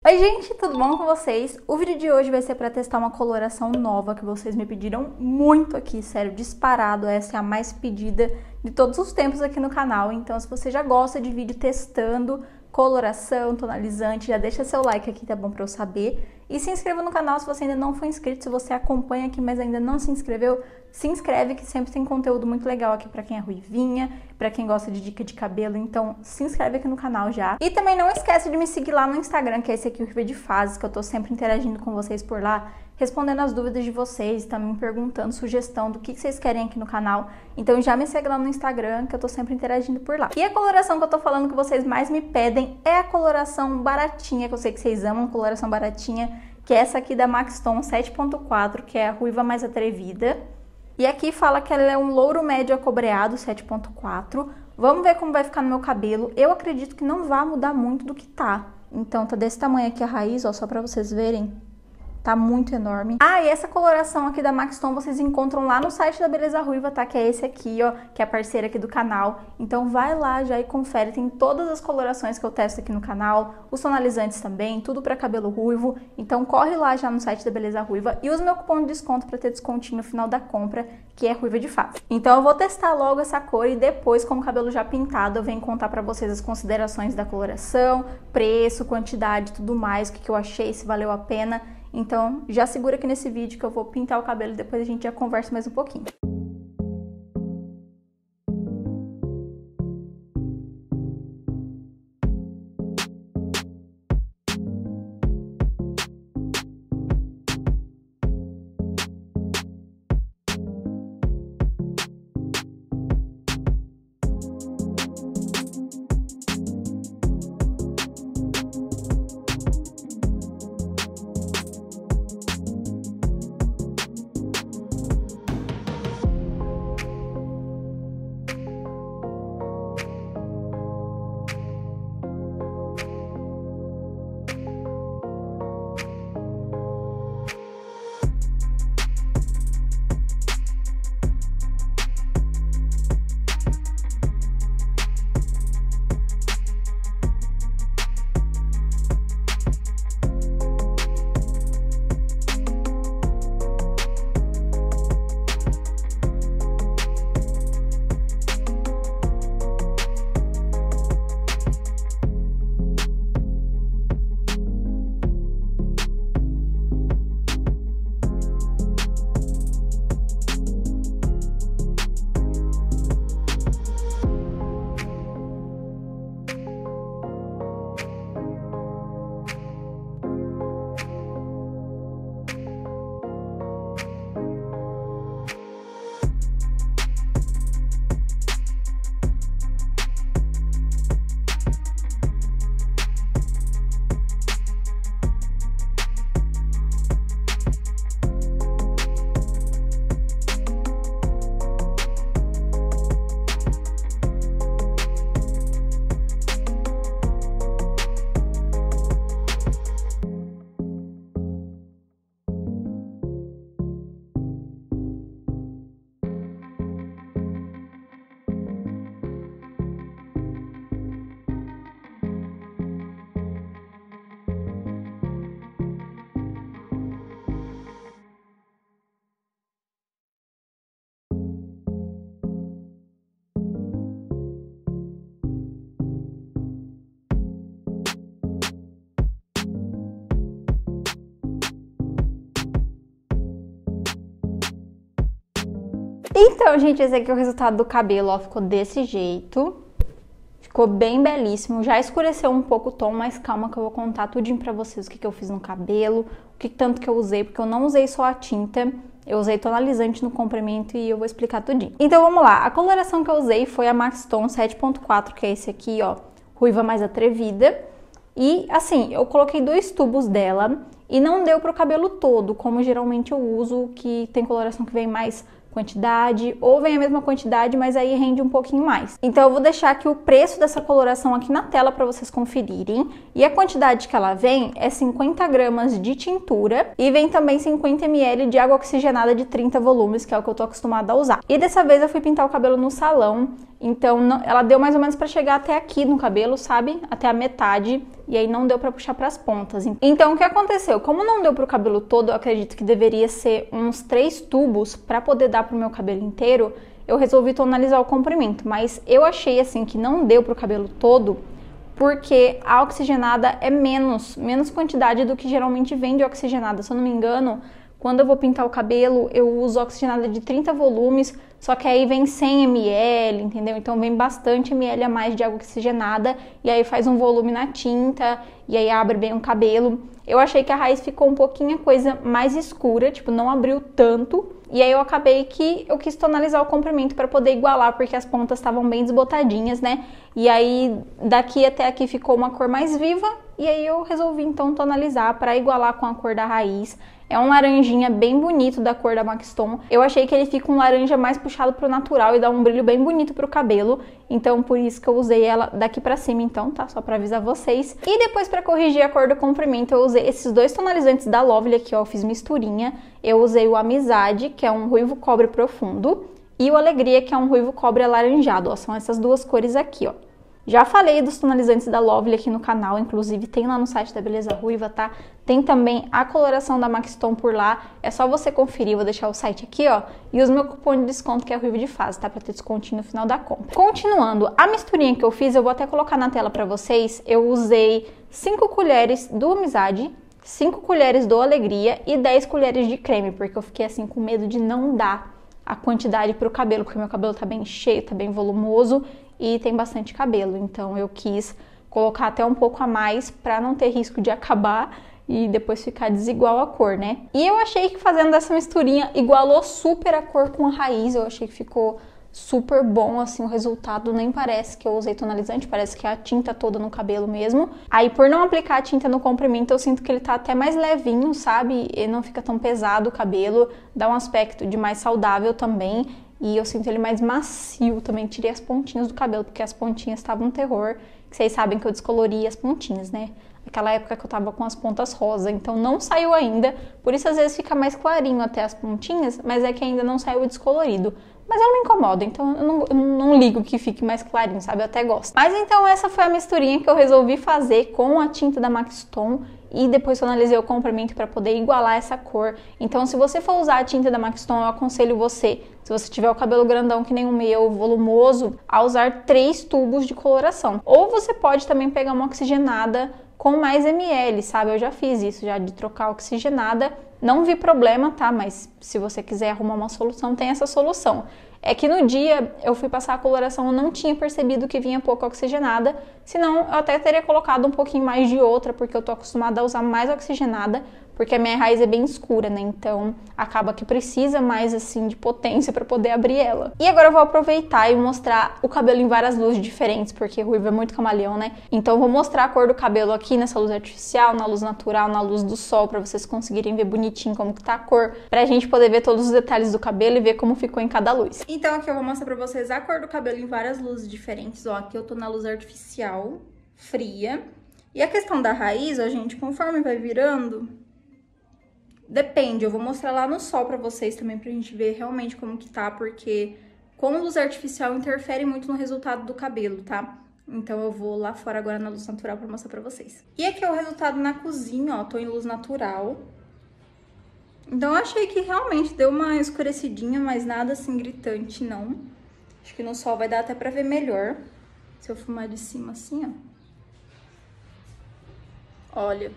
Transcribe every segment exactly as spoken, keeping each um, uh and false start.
Oi gente, tudo bom com vocês? O vídeo de hoje vai ser para testar uma coloração nova que vocês me pediram muito aqui, sério, disparado. Essa é a mais pedida de todos os tempos aqui no canal, então se você já gosta de vídeo testando coloração, tonalizante, já deixa seu like aqui, tá bom, para eu saber. E se inscreva no canal se você ainda não for inscrito, se você acompanha aqui, mas ainda não se inscreveu, se inscreve que sempre tem conteúdo muito legal aqui pra quem é ruivinha, pra quem gosta de dica de cabelo, então se inscreve aqui no canal já. E também não esquece de me seguir lá no Instagram, que é esse aqui, o Ruiva de Fases, que eu tô sempre interagindo com vocês por lá, respondendo as dúvidas de vocês, também perguntando sugestão do que vocês querem aqui no canal. Então já me segue lá no Instagram, que eu tô sempre interagindo por lá. E a coloração que eu tô falando que vocês mais me pedem é a coloração baratinha, que eu sei que vocês amam, coloração baratinha, que é essa aqui da Maxton sete ponto quatro, que é a ruiva mais atrevida. E aqui fala que ela é um louro médio acobreado sete ponto quatro. Vamos ver como vai ficar no meu cabelo. Eu acredito que não vai mudar muito do que tá. Então tá desse tamanho aqui a raiz, ó, só pra vocês verem. Tá muito enorme. Ah, e essa coloração aqui da Maxton vocês encontram lá no site da Beleza Ruiva, tá? Que é esse aqui, ó, que é a parceira aqui do canal. Então vai lá já e confere, tem todas as colorações que eu testo aqui no canal, os tonalizantes também, tudo pra cabelo ruivo. Então corre lá já no site da Beleza Ruiva e usa meu cupom de desconto pra ter descontinho no final da compra, que é Ruiva de Fases. Então eu vou testar logo essa cor e depois, com o cabelo já pintado, eu venho contar pra vocês as considerações da coloração, preço, quantidade, tudo mais, o que, que eu achei, se valeu a pena. Então, já segura aqui nesse vídeo que eu vou pintar o cabelo e depois a gente já conversa mais um pouquinho. Então, gente, esse aqui é o resultado do cabelo, ó, ficou desse jeito. Ficou bem belíssimo, já escureceu um pouco o tom, mas calma que eu vou contar tudinho pra vocês o que, que eu fiz no cabelo, o que tanto que eu usei, porque eu não usei só a tinta, eu usei tonalizante no comprimento e eu vou explicar tudinho. Então vamos lá, a coloração que eu usei foi a Maxton sete ponto quatro, que é esse aqui, ó, ruiva mais atrevida. E assim, eu coloquei dois tubos dela e não deu pro cabelo todo, como geralmente eu uso, que tem coloração que vem mais quantidade, ou vem a mesma quantidade, mas aí rende um pouquinho mais. Então eu vou deixar aqui o preço dessa coloração aqui na tela para vocês conferirem. E a quantidade que ela vem é cinquenta gramas de tintura e vem também cinquenta mililitros de água oxigenada de trinta volumes, que é o que eu tô acostumada a usar. E dessa vez eu fui pintar o cabelo no salão, Então, não, ela deu mais ou menos pra chegar até aqui no cabelo, sabe? Até a metade. E aí não deu pra puxar pras pontas. Então, o que aconteceu? Como não deu pro cabelo todo, eu acredito que deveria ser uns três tubos pra poder dar pro meu cabelo inteiro. Eu resolvi tonalizar o comprimento. Mas eu achei, assim, que não deu pro cabelo todo, porque a oxigenada é menos, menos quantidade do que geralmente vem de oxigenada. Se eu não me engano, quando eu vou pintar o cabelo, eu uso oxigenada de trinta volumes, só que aí vem cem mililitros, entendeu? Então vem bastante mililitros a mais de água oxigenada, e aí faz um volume na tinta, e aí abre bem o cabelo. Eu achei que a raiz ficou um pouquinho a coisa mais escura, tipo, não abriu tanto. E aí eu acabei que eu quis tonalizar o comprimento para poder igualar, porque as pontas estavam bem desbotadinhas, né? E aí daqui até aqui ficou uma cor mais viva, e aí eu resolvi então tonalizar para igualar com a cor da raiz. É um laranjinha bem bonito da cor da Maxton. Eu achei que ele fica um laranja mais puxado pro natural e dá um brilho bem bonito pro cabelo. Então, por isso que eu usei ela daqui pra cima, então, tá? Só pra avisar vocês. E depois, pra corrigir a cor do comprimento, eu usei esses dois tonalizantes da Lovely aqui, ó. Eu fiz misturinha. Eu usei o Amizade, que é um ruivo cobre profundo. E o Alegria, que é um ruivo cobre alaranjado, ó. São essas duas cores aqui, ó. Já falei dos tonalizantes da Lovely aqui no canal, inclusive tem lá no site da Beleza Ruiva, tá? Tem também a coloração da Maxton por lá, é só você conferir, vou deixar o site aqui, ó. E os meu cupom de desconto, que é Ruivo de Fase, tá? Pra ter descontinho no final da compra. Continuando, a misturinha que eu fiz, eu vou até colocar na tela pra vocês. Eu usei cinco colheres do Amizade, cinco colheres do Alegria e dez colheres de creme, porque eu fiquei assim com medo de não dar a quantidade pro cabelo, porque meu cabelo tá bem cheio, tá bem volumoso e tem bastante cabelo, então eu quis colocar até um pouco a mais pra não ter risco de acabar e depois ficar desigual a cor, né? E eu achei que fazendo essa misturinha igualou super a cor com a raiz, eu achei que ficou super bom, assim, o resultado. Nem parece que eu usei tonalizante, parece que é a tinta toda no cabelo mesmo. Aí, por não aplicar a tinta no comprimento, eu sinto que ele tá até mais levinho, sabe? Ele não fica tão pesado o cabelo, dá um aspecto de mais saudável também. E eu sinto ele mais macio também. Tirei as pontinhas do cabelo, porque as pontinhas estavam um terror. Que vocês sabem que eu descolori as pontinhas, né? Aquela época que eu tava com as pontas rosa, então não saiu ainda. Por isso, às vezes, fica mais clarinho até as pontinhas, mas é que ainda não saiu o descolorido. Mas eu não me incomodo, então eu não, eu não ligo que fique mais clarinho, sabe? Eu até gosto. Mas então essa foi a misturinha que eu resolvi fazer com a tinta da Maxton. E depois tonalizei o comprimento para poder igualar essa cor. Então, se você for usar a tinta da Maxton, eu aconselho você, se você tiver o cabelo grandão que nem o meu, volumoso, a usar três tubos de coloração. Ou você pode também pegar uma oxigenada com mais ml, sabe? Eu já fiz isso, já de trocar oxigenada. Não vi problema, tá? Mas se você quiser arrumar uma solução, tem essa solução. É que no dia eu fui passar a coloração, eu não tinha percebido que vinha pouco oxigenada, senão eu até teria colocado um pouquinho mais de outra, porque eu tô acostumada a usar mais oxigenada, porque a minha raiz é bem escura, né? Então acaba que precisa mais assim de potência para poder abrir ela. E agora eu vou aproveitar e mostrar o cabelo em várias luzes diferentes, porque ruivo é muito camaleão, né? Então eu vou mostrar a cor do cabelo aqui nessa luz artificial, na luz natural, na luz do sol, para vocês conseguirem ver bonitinho como que tá a cor, pra gente poder ver todos os detalhes do cabelo e ver como ficou em cada luz. Então aqui eu vou mostrar pra vocês a cor do cabelo em várias luzes diferentes. Ó, aqui eu tô na luz artificial, fria. E a questão da raiz, ó, gente, conforme vai virando, depende. Eu vou mostrar lá no sol pra vocês também, pra gente ver realmente como que tá, porque com luz artificial interfere muito no resultado do cabelo, tá? Então eu vou lá fora agora na luz natural pra mostrar pra vocês. E aqui é o resultado na cozinha, ó, tô em luz natural. Então eu achei que realmente deu uma escurecidinha, mas nada assim gritante, não. Acho que no sol vai dar até pra ver melhor. Se eu filmar de cima assim, ó. Olha.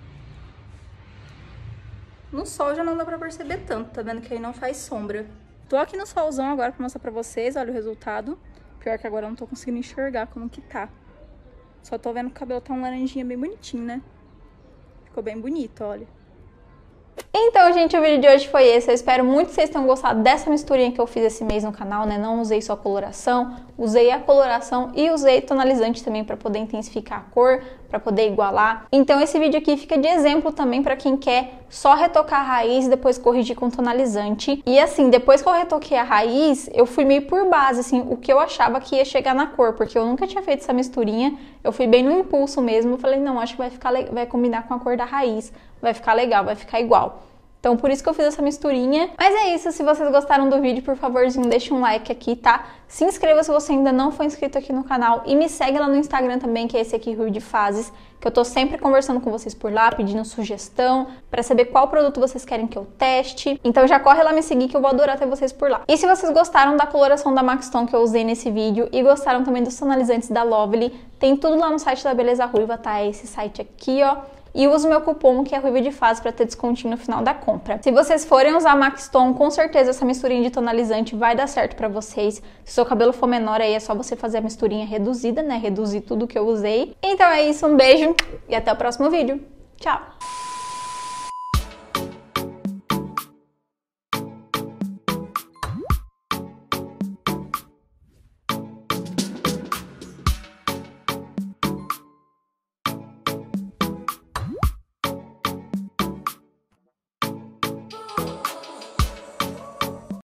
No sol já não dá pra perceber tanto, tá vendo que aí não faz sombra. Tô aqui no solzão agora pra mostrar pra vocês, olha o resultado. Pior que agora eu não tô conseguindo enxergar como que tá. Só tô vendo que o cabelo tá um laranjinha bem bonitinho, né? Ficou bem bonito, olha. Então, gente, o vídeo de hoje foi esse. Eu espero muito que vocês tenham gostado dessa misturinha que eu fiz esse mês no canal, né? Não usei só coloração, usei a coloração e usei tonalizante também para poder intensificar a cor, para poder igualar. Então, esse vídeo aqui fica de exemplo também para quem quer só retocar a raiz e depois corrigir com tonalizante. E assim, depois que eu retoquei a raiz, eu fui meio por base, assim, o que eu achava que ia chegar na cor, porque eu nunca tinha feito essa misturinha. Eu fui bem no impulso mesmo, eu falei, não, acho que vai ficar vai combinar com a cor da raiz, vai ficar legal, vai ficar igual. Então por isso que eu fiz essa misturinha. Mas é isso, se vocês gostaram do vídeo, por favorzinho, deixa um like aqui, tá? Se inscreva se você ainda não for inscrito aqui no canal e me segue lá no Instagram também, que é esse aqui, Ruivo de Fases, que eu tô sempre conversando com vocês por lá, pedindo sugestão, pra saber qual produto vocês querem que eu teste. Então já corre lá me seguir que eu vou adorar ter vocês por lá. E se vocês gostaram da coloração da Max Stone que eu usei nesse vídeo e gostaram também dos tonalizantes da Lovely, tem tudo lá no site da Beleza Ruiva, tá? É esse site aqui, ó. E usa o meu cupom, que é Ruivo de Fases, pra ter descontinho no final da compra. Se vocês forem usar Max Stone, com certeza essa misturinha de tonalizante vai dar certo pra vocês. Se o seu cabelo for menor, aí é só você fazer a misturinha reduzida, né? Reduzir tudo que eu usei. Então é isso, um beijo e até o próximo vídeo. Tchau!